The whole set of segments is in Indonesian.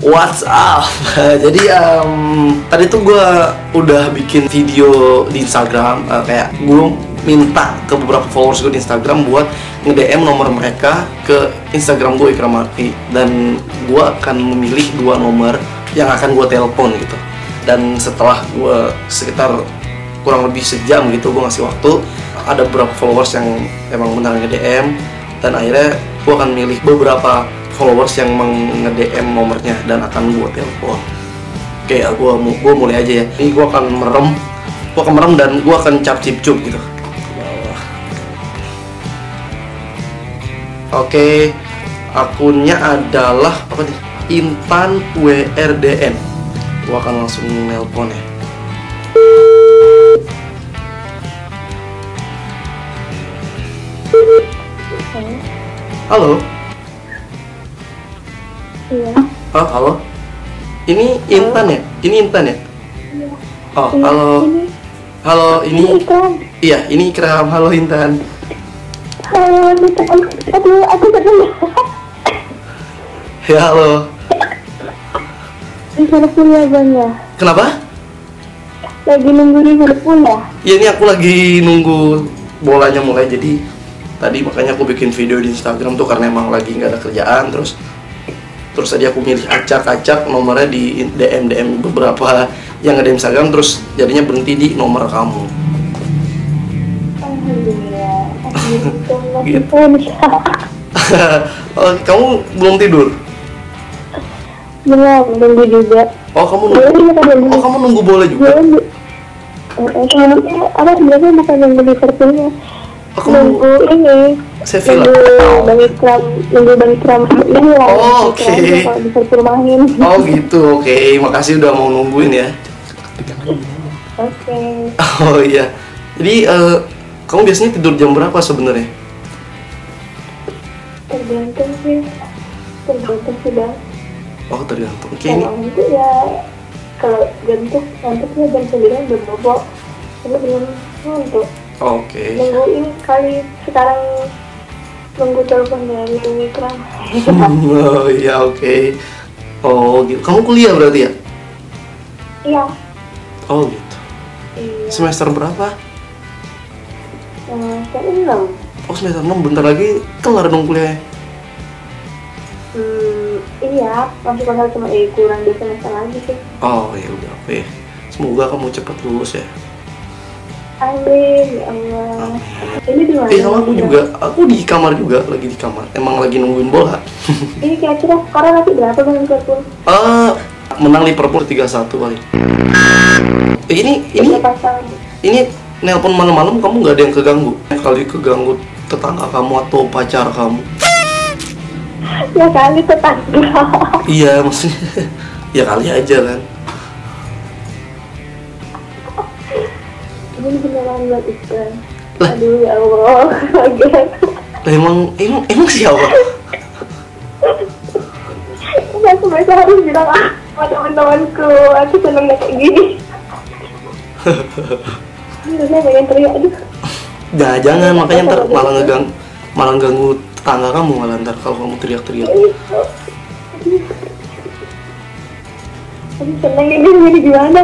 What's up? Jadi tadi tuh gue udah bikin video di Instagram, kayak gue minta ke beberapa followers gue di Instagram buat nge-DM nomor mereka ke Instagram gue Ikram Arfi, dan gue akan memilih 2 nomor yang akan gue telepon gitu. Dan setelah gue sekitar kurang lebih sejam gitu, gue ngasih waktu, ada beberapa followers yang emang benar nge-DM, dan akhirnya gue akan milih beberapa followers yang nge-DM nomornya dan akan gue telepon. Oke, gue mulai aja ya. Ini gue akan merem dan gue akan cap cip cup gitu. Oke, akunnya adalah apa nih? Intan WRDN. Gue akan langsung nelpon ya. Halo. Iya. Oh, halo. Ini Intan ya? Ini Intan ya? Iya. Oh, Iya, halo. ini. Halo, ini Ikram. Iya, ini Ikram. Halo Intan. Halo, Ikram. Aduh, aku sedang. Ya, halo. Di Liverpool ya, Bang ya? Kenapa? Lagi nunggu di Liverpool ya? Ya, ini aku lagi nunggu bolanya mulai, jadi tadi makanya aku bikin video di Instagram tuh karena emang lagi nggak ada kerjaan. Terus tadi aku milih acak-acak nomornya di DM beberapa yang ada di Instagram, terus jadinya berhenti di nomor kamu. Alhamdulillah. Gitu. Oh, kamu belum tidur? Belum, nunggu juga. Oh, kamu nunggu bola juga? Sebenarnya apa sebenarnya bukan nunggu Liverpoolnya. Aku Nunggu ini. Sevilla. Nunggu Bang Ikram ini lah. Oh, oke. Kalau Liverpool main. Oh gitu, oke. Makasih udah mau nungguin ya. Oke. Oh iya. Jadi kamu biasanya tidur jam berapa sebenarnya? Tergantung sih Bang. Oh, tergantung. Oke, ini. Kalau itu ya kalau ngantuknya jam 9 belum bobo. Ini belum ngantuk. Oke. Nunggu ini kali sekarang nunggu telepon dari Ikram. Oh iya, oke. Oh gitu. Kamu kuliah berarti ya? Iya. Oh gitu. Iya. Semester berapa? Semester 6. Oh, semester 6, bentar lagi kelar dong kuliahnya. Iya, masih bakal cuma kurang 2 semester lagi sih. Oh ya udah, oke. Semoga kamu cepat lulus ya. Amin, ya Allah. Ini di mana? Sama aku juga. Aku di kamar juga, lagi di kamar. Emang lagi nungguin bola. Ini kira-kira skornya nanti berapa Bang Liverpool? Menang Liverpool 3-1 kali. Ini nelpon malam-malam kamu nggak ada yang keganggu? Kali keganggu tetangga kamu atau pacar kamu? Ya kali tetangga. Iya, maksudnya ya kali aja kan. Ini beneran buat Ikram. Lah. Aduh ya Allah. Emang siapa? Ini aku biasa harus bilang sama teman-temanku. Aku seneng kayak gini. Ini rasanya pengen teriak. Aduh. Jangan, makanya ntar malah ganggu tetangga kamu, malah ntar kalau kamu teriak-teriak. Aduh seneng ini gimana?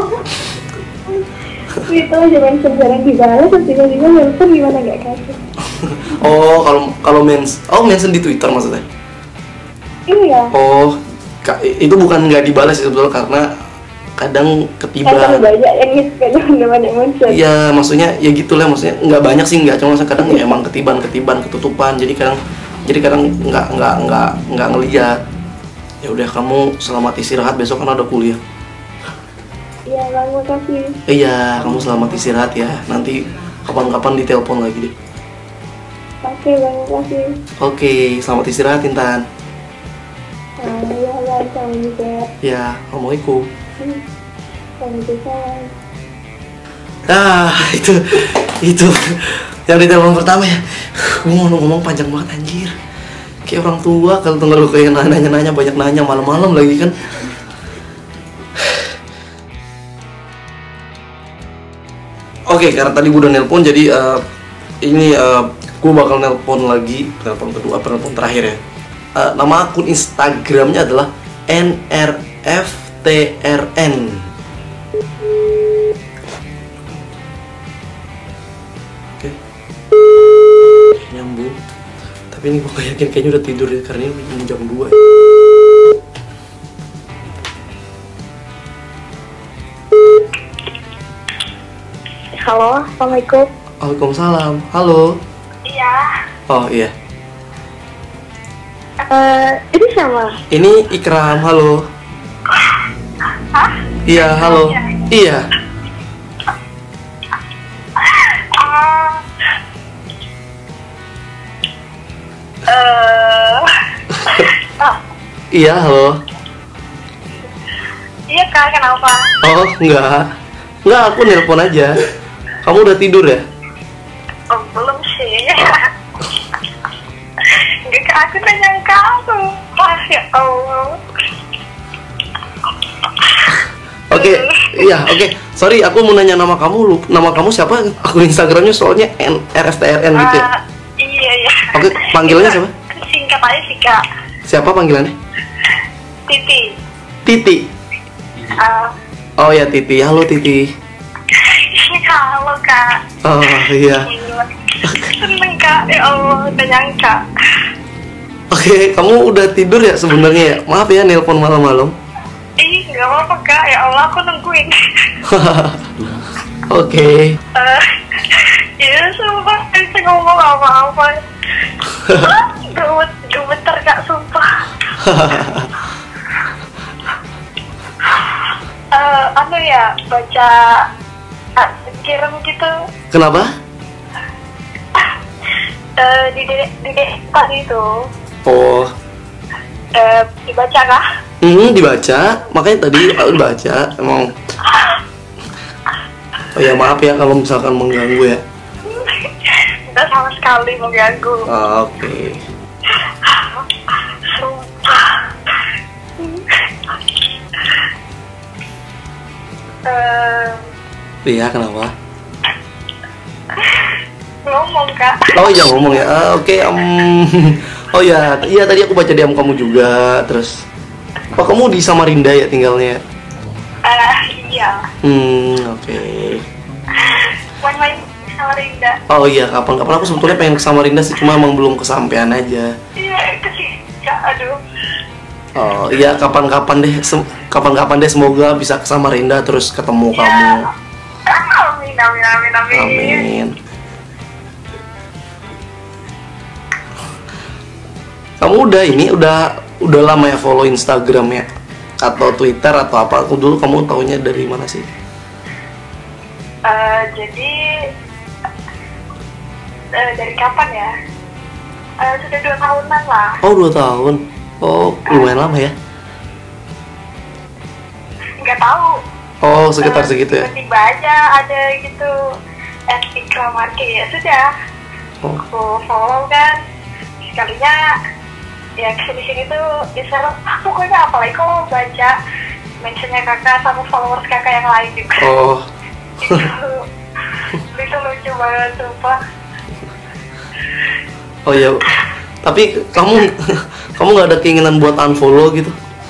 Itu aja main sejarah dibalas, terus tiba-tiba nelfon gimana gak kasih? Oh, kalau mention di Twitter maksudnya? Iya. Oh, itu bukan nggak dibalas sebetulnya, karena kadang ketiban. Kan banyak yang teman-teman yang mention. Iya, maksudnya ya gitulah, maksudnya nggak banyak sih, nggak, cuma kadang ya emang ketiban ketutupan, jadi kadang nggak ngeliat. Ya udah, kamu selamat istirahat, besok kan ada kuliah. Iya Bang, makasih. Iya, kamu selamat istirahat ya. Nanti kapan-kapan ditelepon lagi deh. Oke Bang, makasih. Oke, selamat istirahat Intan. Iya Bang, sama juga. Ya, assalamualaikum. Waalaikumsalam. Itu yang di telepon pertama ya. Gue mau ngomong panjang banget anjir. Kayak orang tua kalau denger lu kayak nanya banyak nanya malam-malam lagi kan. Oke, karena tadi gue udah nelpon, jadi ini gue bakal nelpon lagi, nelpon kedua, nelpon terakhir ya. Nama akun Instagramnya adalah NRFTRN. Oke. Nyambung. Tapi ini gue gak yakin, kayaknya udah tidur ya, karena ini jam 2 ya. Halo, assalamualaikum. Waalaikumsalam. Halo. Iya. Oh iya. Ini siapa? Ini Ikram. Halo. Hah? Iya, halo. Iya. Iya, halo. Iya kak, kenapa? Oh, enggak. Enggak, aku nelpon aja. Kamu udah tidur ya? Oh, belum sih. Enggak kak, aku udah nyangka sumpah, ya Allah. Oke, iya, oke. Sorry, aku mau nanya nama kamu. Nama kamu siapa? Akun Instagramnya soalnya NRFTRN gitu ya? Iya, iya. Oke, panggilannya siapa? Singkat aja sih kak. Siapa panggilannya? Titi. Titi. Oh ya, Titi. Halo, Titi. Halo kak. Oh iya. Seneng kak, ya Allah, udah nyangka. Oke, kamu udah tidur ya sebenarnya ya? Maaf ya, nelpon malam-malam. Gak apa-apa kak, ya Allah, aku nungguin. Oke. Ya sumpah, gak bisa ngomong apa-apa. Gemeter kak, sumpah. Anu ya, baca kirim gitu. Kenapa? Di tadi itu. Oh. Dibaca kah? Dibaca. Makanya tadi aku dibaca. Emang. Oh ya, maaf ya kalau misalkan mengganggu ya. Udah sama sekali mengganggu. Oke. Sumpah. Iya, kenapa? Ngomong kak. Oh iya, ngomong ya. Oke. Oh ya, iya tadi aku baca DM kamu juga. Terus, oh kamu di Samarinda ya tinggalnya? Iya. Oke. Main-main di Samarinda. Oh iya, kapan-kapan aku sebetulnya pengen ke Samarinda sih, cuma emang belum kesampaian aja. Iya, kak, aduh. Oh iya, kapan-kapan deh, kapan-kapan deh semoga bisa ke Samarinda terus ketemu Ya. kamu. Amin, amin, amin, amin. Amin. Kamu udah lama ya follow Instagram ya? Atau Twitter atau apa? Aku dulu kamu taunya dari mana sih? Jadi dari kapan ya? Sudah 2 tahunan lah. Oh, 2 tahun. Oh, lumayan lama ya? Nggak tahu. Oh, sekitar segitu ya? Tiba-tiba aja ada gitu @ikramarke, ya sudah. Oh. Aku follow kan. Sekalinya ya kesini-sini tuh diserang. Pokoknya apalagi kalau baca mentionnya kakak sama followers kakak yang lain juga. Oh. Itu lucu banget sumpah. Oh iya. Tapi kamu nggak ada keinginan buat unfollow gitu?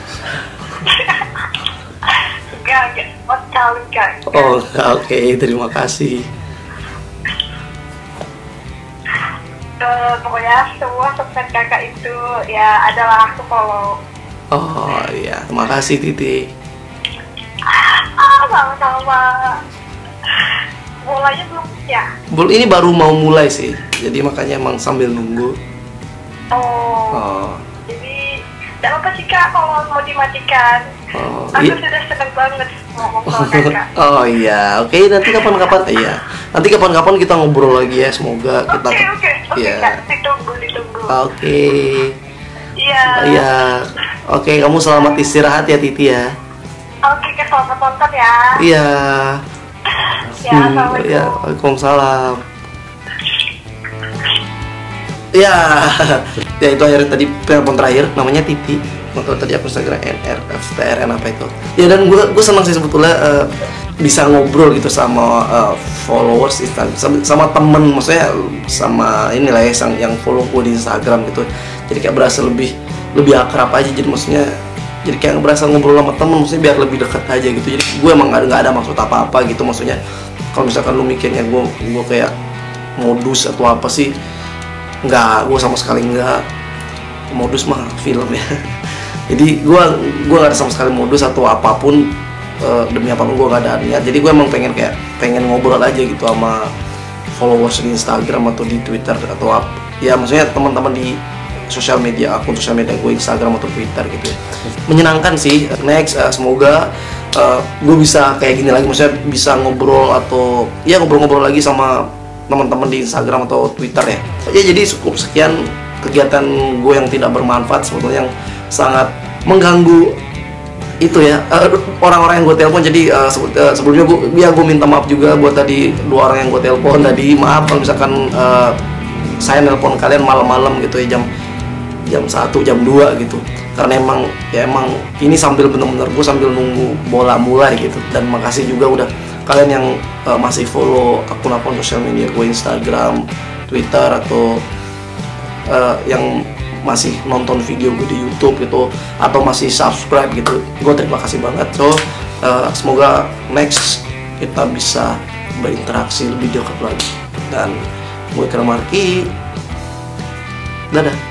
Enggak, oh tahu kan. Oh, oke, terima kasih. Pokoknya semua sosmed kakak itu ya adalah aku follow. Oh iya, terima kasih Titi. Sama-sama. Mulainya belum ya? Ini baru mau mulai sih, jadi makanya emang sambil nunggu. Oh. Jadi tidak apa sih kak kalau mau dimatikan. Oh, Aku sudah seneng banget ngomong sama kakak. Oh iya, oke, nanti kapan-kapan, iya, nanti kapan-kapan kita ngobrol lagi ya, semoga kita. Oke, Iya. kak, ditunggu. Oke. Iya. Iya, oke, kamu selamat istirahat ya Titi ya. Oke, selamat nonton ya. Iya. Ya, assalamualaikum. Ya, waalaikumsalam. Ya, ya itu akhirnya tadi telepon terakhir, namanya Titi. Waktu tadi aku Instagram NRFTRN apa itu. Ya dan gue senang sih sebetulnya bisa ngobrol gitu sama followers Instagram, sama temen, maksudnya sama inilah ya yang follow gue di Instagram gitu. Jadi kayak berasa lebih akrab aja. Jadi maksudnya jadi kayak berasa ngobrol sama temen, maksudnya biar lebih dekat aja gitu. Jadi gue emang nggak ada maksud apa-apa gitu, maksudnya kalau misalkan lu mikirnya gue kayak modus atau apa sih, nggak, gue sama sekali nggak. Modus mah film ya. Jadi gue nggak ada sama sekali modus atau apapun, demi apapun gue nggak ada niat. Jadi gue emang pengen ngobrol aja gitu sama followers di Instagram atau di Twitter atau apa ya, maksudnya teman-teman di sosial media, akun sosial media gue, Instagram atau Twitter gitu. Menyenangkan sih. Next, semoga gue bisa kayak gini lagi, maksudnya bisa ngobrol atau ya ngobrol-ngobrol lagi sama teman-teman di Instagram atau Twitter ya. Ya jadi cukup sekian kegiatan gue yang tidak bermanfaat sebetulnya, yang sangat mengganggu itu ya, orang-orang yang gue telepon. Jadi sebelumnya gue minta maaf juga buat tadi 2 orang yang gue telepon tadi. Maaf kalau misalkan saya nelpon kalian malam-malam gitu ya, jam 1, jam 2 gitu, karena emang ini sambil bener-bener gue sambil nunggu bola mulai gitu. Dan makasih juga udah kalian yang masih follow akun-akun sosial media gue, Instagram, Twitter, atau yang masih nonton video gue di YouTube gitu, atau masih subscribe gitu. Gue terima kasih banget. So semoga next kita bisa berinteraksi lebih dekat lagi. Dan gue Kira Marki, dadah.